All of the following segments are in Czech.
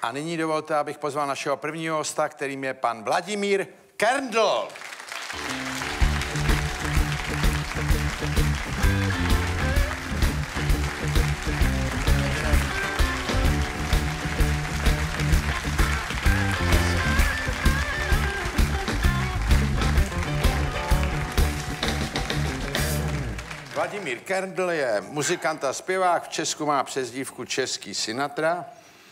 A nyní dovolte, abych pozval našeho prvního hosta, kterým je pan Vladimír Kerndl. Vladimír Kerndl je muzikant a zpěvák, v Česku má přezdívku Český Sinatra.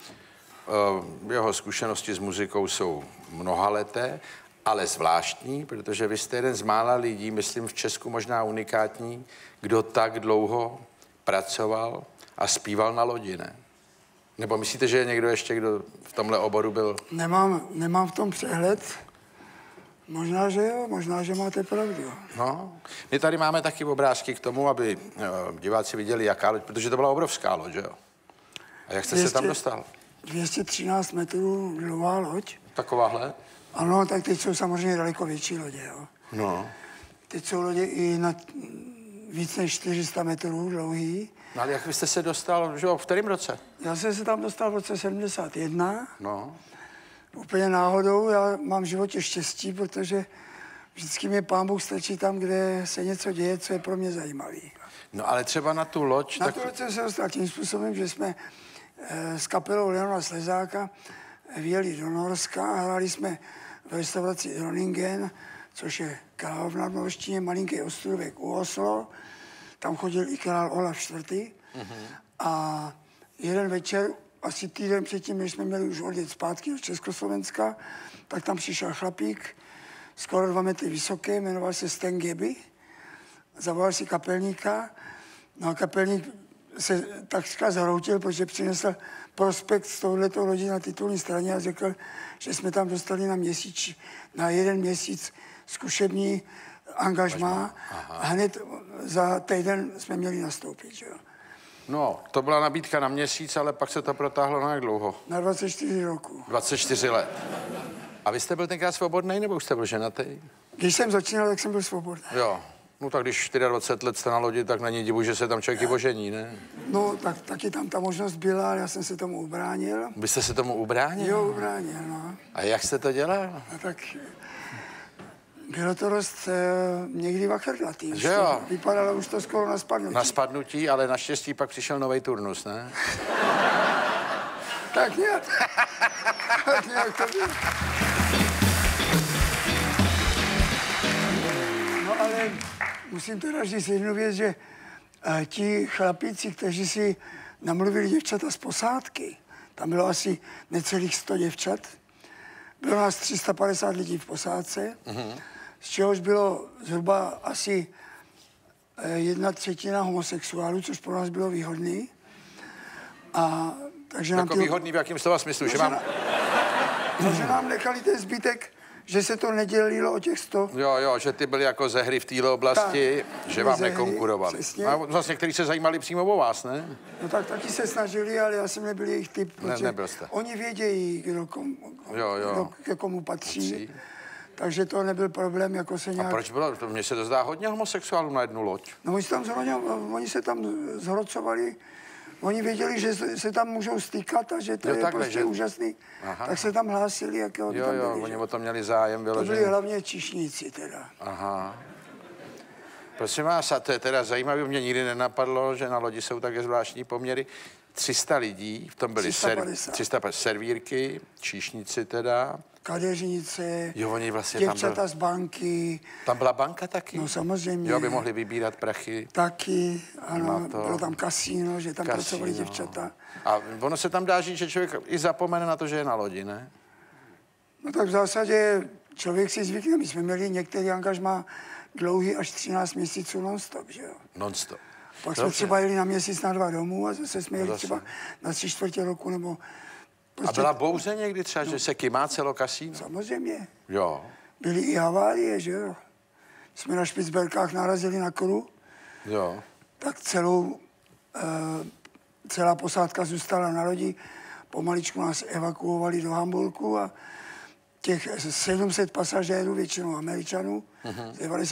Jeho zkušenosti s muzikou jsou mnohaleté, ale zvláštní, protože vy jste jeden z mála lidí, myslím v Česku možná unikátní, kdo tak dlouho pracoval a zpíval na lodi, ne? Nebo myslíte, že je někdo ještě, kdo v tomhle oboru byl? Nemám v tom přehled. Možná, že jo, možná, že máte pravdu. No, my tady máme taky obrázky k tomu, aby diváci viděli, jaká loď, protože to byla obrovská loď, že jo? A jak jste se tam dostal? 213 metrů dlouhá loď. Takováhle? Ano, tak teď jsou samozřejmě daleko větší lodě, jo. No. Teď jsou lodě i na víc než 400 metrů dlouhý. No, ale jak vy jste se dostal, že jo, v kterém roce? Já jsem se tam dostal v roce 71. No. Úplně náhodou, já mám v životě štěstí, protože vždycky mě Pán Bůh stačí tam, kde se něco děje, co je pro mě zajímavý. No ale třeba na tu loď... Na tu loď jsem se dostal tím způsobem, že jsme s kapelou Leona Slezáka vyjeli do Norska a hráli jsme v restauraci Dronningen, což je královna v norštině, malinký ostrůvek u Oslo. Tam chodil i král Olaf IV. A jeden večer, asi týden předtím, než jsme měli už odjet zpátky do Československa, tak tam přišel chlapík, skoro 2 metry vysoký, jmenoval se Sten Geby, zavolal si kapelníka, no a kapelník se takřka zhroutil, protože přinesl prospekt z touhletou lodi na titulní straně a řekl, že jsme tam dostali na 1 měsíc zkušební angažmá a hned za týden jsme měli nastoupit, že jo. No, to byla nabídka na měsíc, ale pak se to protáhlo na jak dlouho? Na 24 roku. 24 let. A vy jste byl tenkrát svobodný, nebo už jste byl ženatý? Když jsem začínal, tak jsem byl svobodný. Jo. No tak když 24 let jste na lodi, tak není divu, že se tam člověk i ožení, ne? No, tak taky tam ta možnost byla, ale já jsem se tomu ubránil. Vy jste se tomu ubránil? Jo, ubránil, no. A jak jste to dělal? No tak bylo to dost někdy vachrlatý. Že jo? Vypadalo už to skoro na spadnutí. Na spadnutí, ale naštěstí pak přišel nový turnus, ne? Tak nějak. Tak nějak to bylo. No ale musím teda říct jednu věc, že ti chlapíci, kteří si namluvili děvčata z posádky, tam bylo asi necelých 100 děvčat, bylo nás 350 lidí v posádce, z čehož bylo zhruba asi 1/3 homosexuálů, což pro nás bylo výhodný. A takže jako výhodný v jakém slova smyslu? No, že nám nechali ten zbytek, že se to nedělilo o těch 100. Jo, že ty byly jako ze hry v téhle oblasti, tak, že vám nekonkurovali. Přesně. A vlastně někteří se zajímali přímo o vás, ne? No tak taky se snažili, ale já jsem nebyl jejich typ, protože nebyl jste. Oni vědějí, kdo ke komu patří. Takže to nebyl problém, jako se nějak... A proč bylo? Mně se to zdá hodně homosexuálů na jednu loď. No oni se tam zhrocovali, oni věděli, že se tam můžou stýkat a že to je takhle, prostě úžasný. Aha. Tak se tam hlásili, jakého tam byli. Oni o to měli zájem vyložený. To byli hlavně číšníci teda. Aha. Prosím vás, a to je teda zajímavé, mě nikdy nenapadlo, že na lodi jsou také zvláštní poměry. 300 lidí, v tom byly 350 servírky, číšníci teda. Kadeřnice, jo, oni vlastně děvčata z banky. Tam byla banka taky? No samozřejmě. Jo, aby mohli vybírat prachy. Taky, ano, bylo tam kasíno, že tam pracovali děvčata. A ono se tam dá žít, že člověk i zapomene na to, že je na lodi, ne? No tak v zásadě člověk si zvykne. My jsme měli některý angažmá dlouhý až 13 měsíců non-stop, že jo? Non-stop. Pak jsme třeba jeli na měsíc, na 2 domů a zase jsme jeli třeba na 3/4 roku nebo... Prostě... A byla bouře někdy třeba, že se kymácelo kasíno? Samozřejmě. Jo. Byly i havárie, že jo? Jsme na Špicberkách narazili na kru. Jo. Tak celá posádka zůstala na lodi. Pomaličku nás evakuovali do Hamburku a těch 700 pasažérů, většinou Američanů,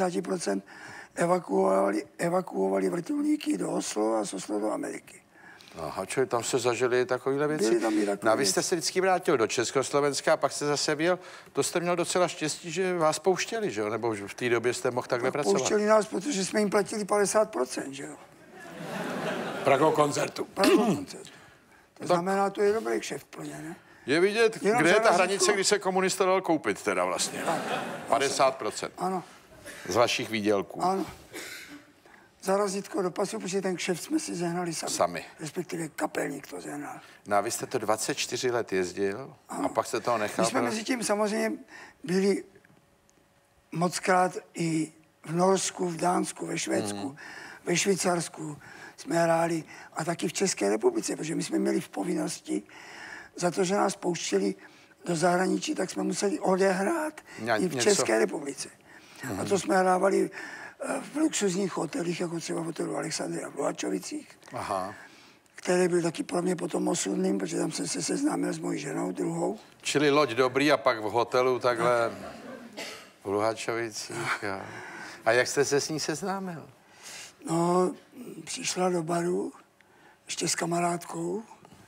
90%, evakuovali vrtulníky do Oslo a z Oslo do Ameriky. Aha, čili tam se zažili takovéhle věci. No a vy jste se vždycky vrátil do Československa a pak jste zase byl. To jste měl docela štěstí, že vás pouštěli, že jo? Nebo v té době jste mohl takhle pracovat. Pouštěli nás, protože jsme jim platili 50%, že jo? Prago koncertu. To znamená, to je dobrý kšeft pro ně, ne? Je vidět, kde je ta hranice, kdy se komunista dal koupit teda vlastně. 50%. Ano. Z vašich výdělků. Ano. Za razítko do pasu, protože ten kšeft jsme si zehnali sami. Respektive kapelník to zehnal. No a vy jste to 24 let jezdil a pak se toho nechal. My jsme mezi tím samozřejmě byli mockrát i v Norsku, v Dánsku, ve Švédsku, ve Švýcarsku jsme hráli a taky v České republice, protože my jsme měli v povinnosti za to, že nás pouštěli do zahraničí, tak jsme museli odehrát i v České republice. A to jsme hrávali v luxusních hotelích, jako třeba v hotelu Alexandria v Luhačovicích, který byl taky pro mě potom osudným, protože tam jsem se seznámil s mojí ženou, druhou. Čili loď dobrý a pak v hotelu takhle v Luhačovicích. A jak jste se s ní seznámil? No, přišla do baru ještě s kamarádkou.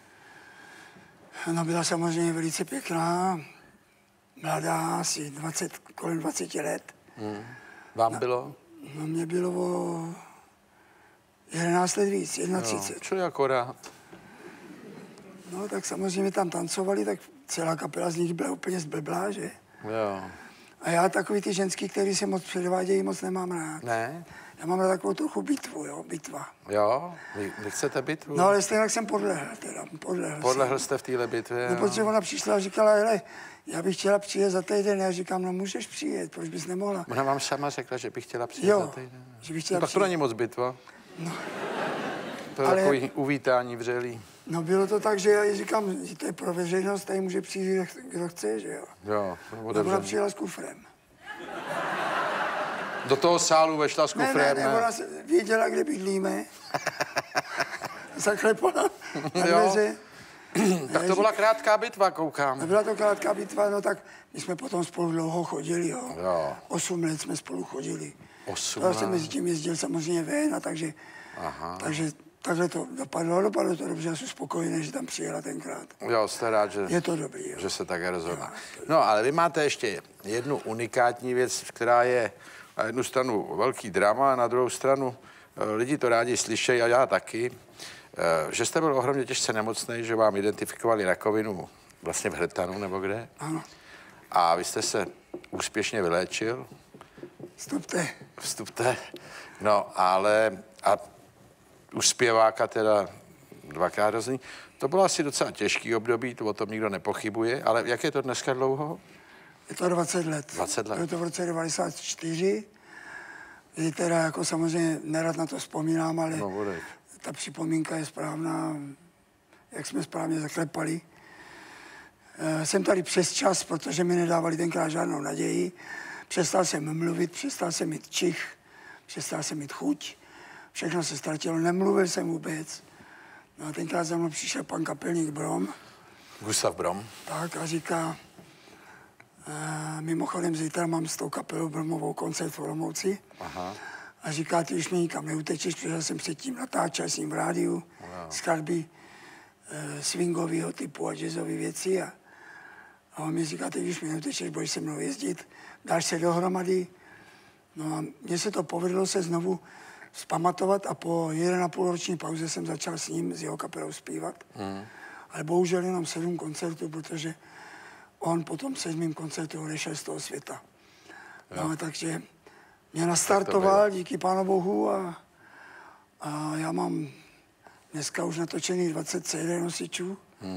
Ona byla samozřejmě velice pěkná, mladá, asi kolem 20 let. Vám bylo? No, mě bylo o 11 let víc, 31. Čili akorát. No, tak samozřejmě tam tancovali, tak celá kapela z nich byla úplně zblblá, že? Jo. A já takový ty ženský, který se moc předvádějí, moc nemám rád. Ne? Já mám rád takovou trochu bitvu, jo, bitva. Jo? Vy chcete bitvu? No, ale stejně jsem podlehl teda, Podlehl jste v téhle bitvě? No, protože ona přišla a říkala, hele, já bych chtěla přijet za týden. Já říkám, no můžeš přijet, proč bys nemohla? Ona vám sama řekla, že bych chtěla přijet za týden. Že bych chtěla tak to není moc bitva. No. To je takový uvítání vřelý. No bylo to tak, že já jí říkám, že to je pro veřejnost, tady může přijít, kdo chce, že jo? Jo. Ona přijela s kufrem. Do toho sálu vešla s kufrem? Ne, ona věděla, kde bydlíme. Zaklepala na dveře. Tak to byla krátká bitva, koukám. Byla to krátká bitva, no tak my jsme potom spolu dlouho chodili, jo. 8 let jsme spolu chodili. 8 let? Já jsem mezi tím jezdil samozřejmě ven, a takže takhle to dopadlo to dobře, já jsem spokojený, že tam přijela tenkrát. Jo, jste rád, že, je to dobrý, jo. Že se tak rozhodla. No, ale vy máte ještě jednu unikátní věc, která je na jednu stranu velký drama a na druhou stranu lidi to rádi slyšejí a já taky, že jste byl ohromně těžce nemocný, že vám identifikovali rakovinu vlastně v hrtanu nebo kde. Ano. A vy jste se úspěšně vyléčil. Vstupte. No, ale a už zpěváka teda dvakrát hrozný. To bylo asi docela těžký období, to o tom nikdo nepochybuje, ale jak je to dneska dlouho? Je to 20 let. 20 let. Je to v roce 94, kdy teda jako samozřejmě nerad na to vzpomínám, ale ta připomínka je správná, jak jsme správně zaklepali. Jsem tady přes čas, protože mi nedávali tenkrát žádnou naději. Přestal jsem mluvit, přestal jsem mít čich, přestal jsem mít chuť. Všechno se ztratilo, nemluvil jsem vůbec. No a tenkrát za mnou přišel pan kapelník Brom. Gustav Brom. Tak a říká, mimochodem zítra mám s tou kapelou Bromovou koncert v Olomouci. A říká, ty už mě nikam neutečeš, protože jsem předtím natáčel s ním v rádiu skladby swingového typu a jazzové věci. A on mi říká, ty už mě neutečeš, budeš se mnou jezdit, dáš se dohromady. No a mně se to povedlo se znovu vzpamatovat a po 1,5 roční pauze jsem začal s ním, s jeho kapelou zpívat. Ale bohužel jenom 7 koncertů, protože on po tom 7. koncertu odešel z toho světa. No, takže mě nastartoval, díky Pánu Bohu, a já mám dneska už natočený 20 CD nosičů.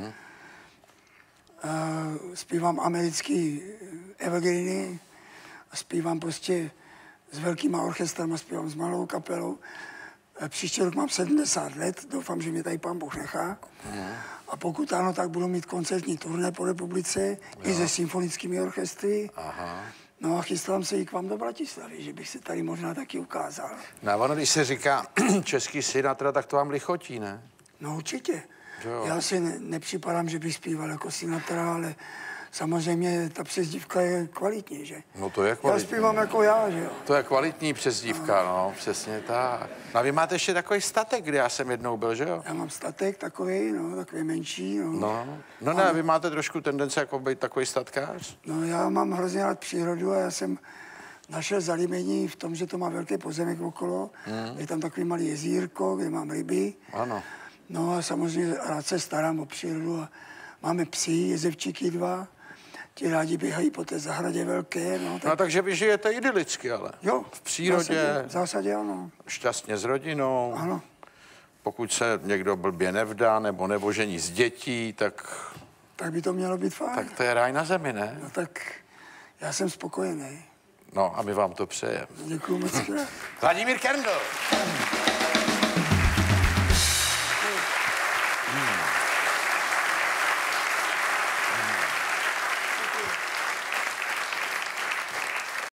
Zpívám americký evergreeny a zpívám prostě s velkýma orchestrama, zpívám s malou kapelou. Příští rok mám 70 let, doufám, že mě tady Pán Bůh nechá. A pokud ano, tak budu mít koncertní turné po republice, i se symfonickými orchestry. No a chystám se i k vám do Bratislavy, že bych se tady možná taky ukázal. No ono, když se říká český Sinatra, tak to vám lichotí, ne? No určitě. Já si nepřipadám, že bych zpíval jako Sinatra, ale samozřejmě ta přezdívka je kvalitní, že? No to je Já kvalitní. zpívám jako já, že jo? To je kvalitní přezdívka, no, přesně tak. No a vy máte ještě takový statek, kde já jsem jednou byl, že jo? Já mám statek takový, no, takový menší, no. No ne, vy máte trošku tendence jako být takový statkář? No já mám hrozně rád přírodu a já jsem našel zalíbení v tom, že to má velký pozemek okolo. Je tam takový malý jezírko, kde mám ryby. Ano. No a samozřejmě rád se starám o přírodu a máme psy, jezevčíky 2. Ti rádi běhají po té zahradě velké, no. No takže vy žijete idylicky, ale. Jo. V přírodě. V zásadě ano. Šťastně s rodinou. Ano. Pokud se někdo blbě nevdá nebo nevožení z dětí, tak Tak by to mělo být fajn. to je ráj na zemi, ne? No tak já jsem spokojený. No a my vám to přejeme. Děkuju moc krát. Vladimír Kerndl.